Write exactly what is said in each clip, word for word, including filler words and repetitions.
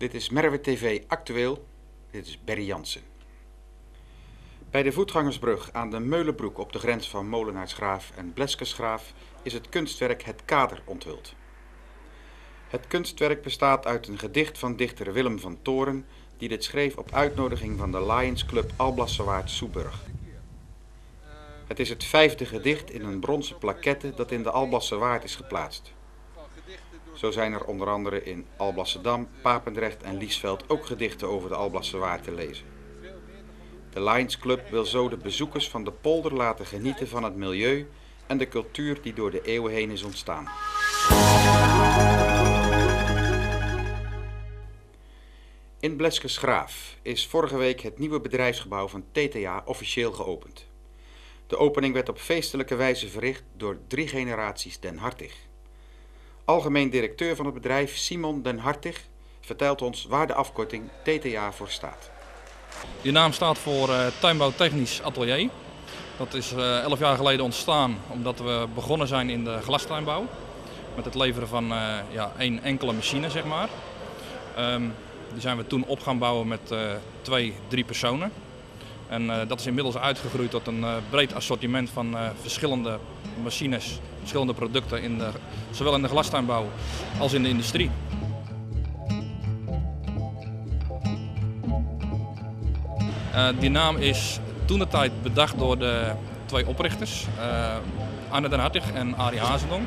Dit is Merwe T V Actueel. Dit is Berry Jansen. Bij de voetgangersbrug aan de Meulenbroek op de grens van Molenaarsgraaf en Bleskesgraaf is het kunstwerk Het Kader onthuld. Het kunstwerk bestaat uit een gedicht van dichter Willem van Toren, die dit schreef op uitnodiging van de Lions Club Alblassewaard Soeburg. Het is het vijfde gedicht in een bronzen plaquette dat in de Alblassewaard is geplaatst. Zo zijn er onder andere in Alblasserdam, Papendrecht en Liesveld ook gedichten over de Alblassewaard te lezen. De Lions Club wil zo de bezoekers van de polder laten genieten van het milieu en de cultuur die door de eeuwen heen is ontstaan. In Bleskesgraaf is vorige week het nieuwe bedrijfsgebouw van T T A officieel geopend. De opening werd op feestelijke wijze verricht door drie generaties Den Hartig. Algemeen directeur van het bedrijf Simon Den Hartig vertelt ons waar de afkorting T T A voor staat. Die naam staat voor uh, Tuinbouwtechnisch Atelier. Dat is uh, elf jaar geleden ontstaan omdat we begonnen zijn in de glastuinbouw. Met het leveren van uh, ja, één enkele machine, zeg maar. Um, die zijn we toen op gaan bouwen met uh, twee, drie personen. En uh, dat is inmiddels uitgegroeid tot een uh, breed assortiment van uh, verschillende machines, verschillende producten, in de, zowel in de glastuinbouw als in de industrie. Uh, die naam is toentertijd bedacht door de twee oprichters, uh, Arne Den Hartig en Arie Hazendonk.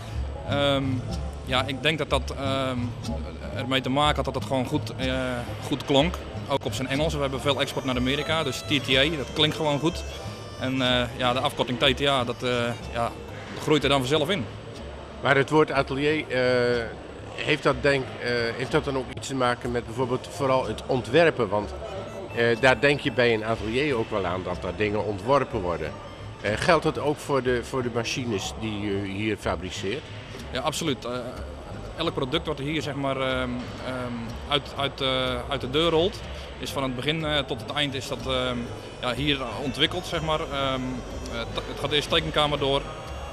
Um, ja, ik denk dat dat um, ermee te maken had dat het gewoon goed, uh, goed klonk. Ook op zijn Engels. We hebben veel export naar Amerika, dus T T A, dat klinkt gewoon goed. En uh, ja, de afkorting T T A, dat, uh, ja, dat groeit er dan vanzelf in. Maar het woord atelier, uh, heeft, dat denk, uh, heeft dat dan ook iets te maken met bijvoorbeeld vooral het ontwerpen? Want uh, daar denk je bij een atelier ook wel aan dat daar dingen ontworpen worden. Uh, geldt dat ook voor de, voor de machines die u hier fabriceert? Ja, absoluut. Uh, elk product wat hier zeg maar, um, um, uit, uit, uh, uit de deur rolt, is van het begin uh, tot het eind is dat uh, ja, hier ontwikkeld. Zeg maar. um, uh, het gaat eerst tekenkamer door,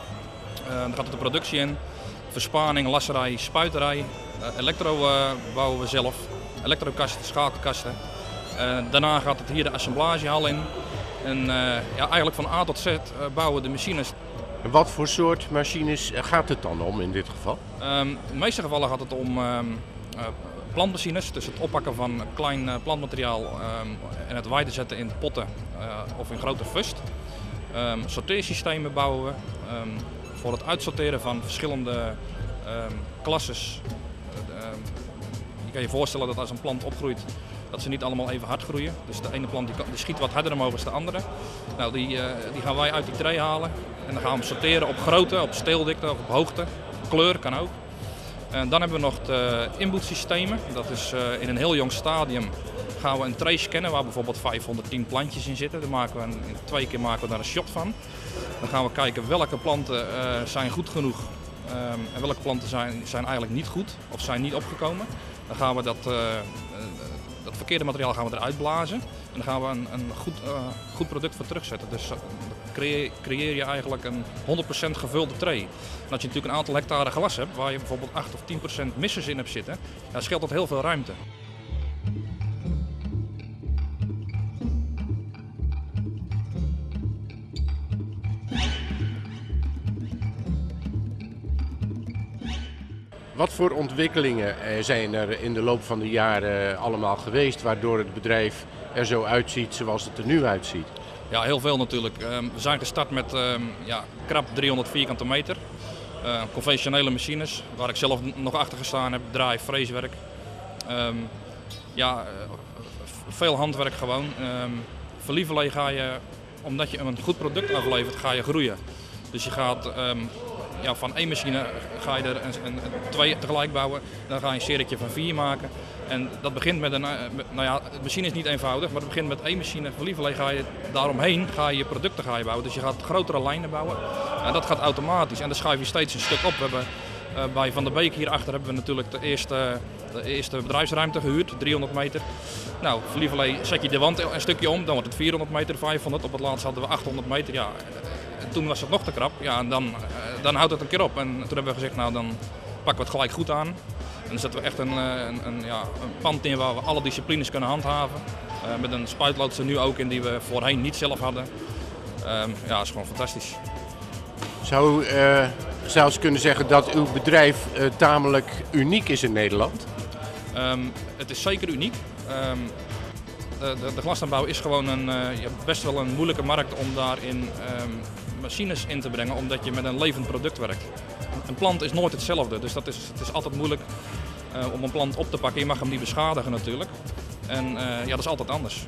uh, dan gaat het de productie in, verspaning, lasserij, spuiterij, uh, elektro uh, bouwen we zelf, elektrokasten, schakelkasten. Uh, daarna gaat het hier de assemblagehal in en uh, ja, eigenlijk van A tot Z uh, bouwen we de machines. En wat voor soort machines gaat het dan om in dit geval? Um, in de meeste gevallen gaat het om um, uh, plantmachines, dus het oppakken van klein uh, plantmateriaal um, en het wijden zetten in potten uh, of in grote fust. Um, sorteersystemen bouwen we um, voor het uitsorteren van verschillende um, klasses. Uh, um, je kan je voorstellen dat als een plant opgroeit, dat ze niet allemaal even hard groeien. Dus de ene plant die, die schiet wat harder omhoog dan de andere. Nou, die, uh, die gaan wij uit die tray halen. En dan gaan we hem sorteren op grootte, op steeldikte of op hoogte. Kleur kan ook. En dan hebben we nog de inboedsystemen. Dat is uh, in een heel jong stadium gaan we een tray scannen waar bijvoorbeeld vijfhonderdtien plantjes in zitten. Daar maken we een, in twee keer maken we daar een shot van. Dan gaan we kijken welke planten uh, zijn goed genoeg um, en welke planten zijn, zijn eigenlijk niet goed of zijn niet opgekomen. Dan gaan we dat, uh, uh, dat verkeerde materiaal gaan we eruit blazen en dan gaan we een, een goed, uh, goed product voor terugzetten. Dus uh, creëer, creëer je eigenlijk een honderd procent gevulde tray. En als je natuurlijk een aantal hectare glas hebt waar je bijvoorbeeld acht of tien procent missers in hebt zitten, dan scheelt dat heel veel ruimte. Wat voor ontwikkelingen zijn er in de loop van de jaren allemaal geweest waardoor het bedrijf er zo uitziet zoals het er nu uitziet? Ja, heel veel natuurlijk. We zijn gestart met ja, krap driehonderd vierkante meter. Uh, conventionele machines, waar ik zelf nog achter gestaan heb, draai, freeswerk. Um, ja, veel handwerk gewoon. Um, voor lieverlee ga je, omdat je een goed product aflevert, ga je groeien. Dus je gaat um, ja, van één machine ga je er een, een, een, twee tegelijk bouwen, dan ga je een serietje van vier maken. En dat begint met een, nou ja, de machine is niet eenvoudig, maar het begint met één machine. Voor lieverlee ga je daaromheen ga je, je producten ga je bouwen. Dus je gaat grotere lijnen bouwen. En dat gaat automatisch en dan schuif je steeds een stuk op. We hebben, uh, bij Van der Beek hierachter hebben we natuurlijk de eerste, de eerste bedrijfsruimte gehuurd, driehonderd meter. Nou, voor lieverlee zet je de wand een stukje om, dan wordt het vierhonderd meter, vijfhonderd. Op het laatst hadden we achthonderd meter. Ja, toen was het nog te krap. Ja, en dan, uh, dan houdt het een keer op. En toen hebben we gezegd, nou dan pakken we het gelijk goed aan. En dan zetten we echt een, een, een, ja, een pand in waar we alle disciplines kunnen handhaven. Uh, met een spuitloods er nu ook in die we voorheen niet zelf hadden. Um, ja, dat is gewoon fantastisch. Zou u uh, zelfs kunnen zeggen dat uw bedrijf uh, tamelijk uniek is in Nederland? Um, het is zeker uniek. Um, de, de, de glastuinbouw is gewoon een, uh, ja, best wel een moeilijke markt om daarin um, machines in te brengen, omdat je met een levend product werkt. Een plant is nooit hetzelfde, dus dat is, het is altijd moeilijk uh, om een plant op te pakken. Je mag hem niet beschadigen natuurlijk. En uh, ja, dat is altijd anders.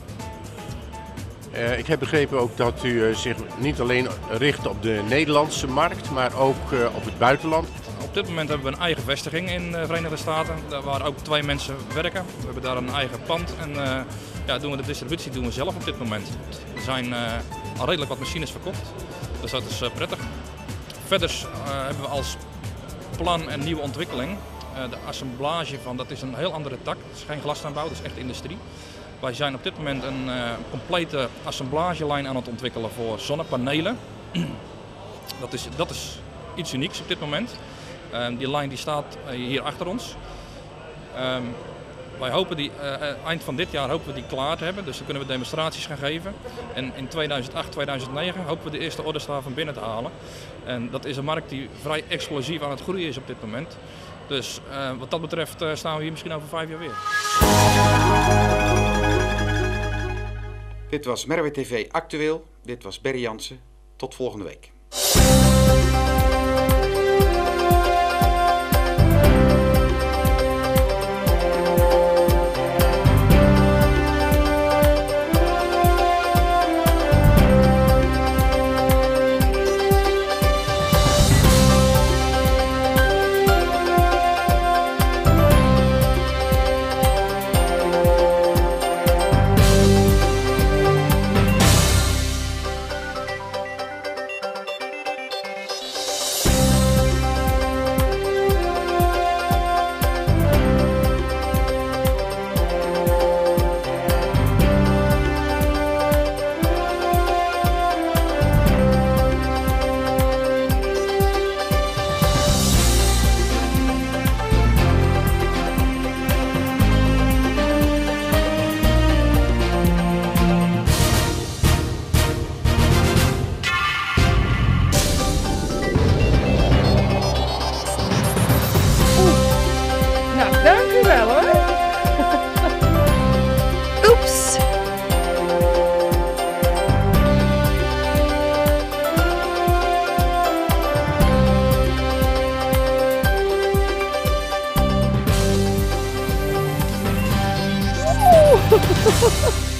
Uh, ik heb begrepen ook dat u uh, zich niet alleen richt op de Nederlandse markt, maar ook uh, op het buitenland. Op dit moment hebben we een eigen vestiging in de Verenigde Staten, waar ook twee mensen werken. We hebben daar een eigen pand en uh, ja, doen we de distributie doen we zelf op dit moment. Er zijn uh, al redelijk wat machines verkocht, dus dat is uh, prettig. Verder uh, hebben we als plan en nieuwe ontwikkeling uh, de assemblage van, dat is een heel andere tak, het is geen glastuinbouw, dat is echt industrie. Wij zijn op dit moment een uh, complete assemblagelijn aan het ontwikkelen voor zonnepanelen. Dat is, dat is iets unieks op dit moment. Uh, die lijn die staat uh, hier achter ons. Um, wij hopen die, uh, eind van dit jaar hopen we die klaar te hebben, dus dan kunnen we demonstraties gaan geven. En in tweeduizend acht, tweeduizend negen hopen we de eerste orders daarvan binnen te halen. En dat is een markt die vrij explosief aan het groeien is op dit moment. Dus uh, wat dat betreft uh, staan we hier misschien over vijf jaar weer. Dit was Merwe T V Actueel. Dit was Berry Jansen. Tot volgende week. Dank u wel hoor. Oeps. Oeh.